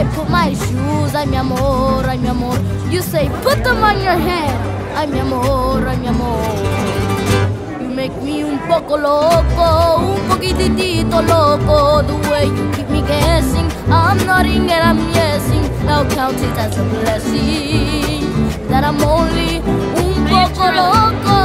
put my shoes, ay mi amor, ay mi amor. You say put them on your head, ay mi amor, ay mi amor. You make me un poco loco, un poquitito loco. The way you keep me guessing, I'm nodding and I'm yesing. Now count it as a blessing that I'm only un poco loco.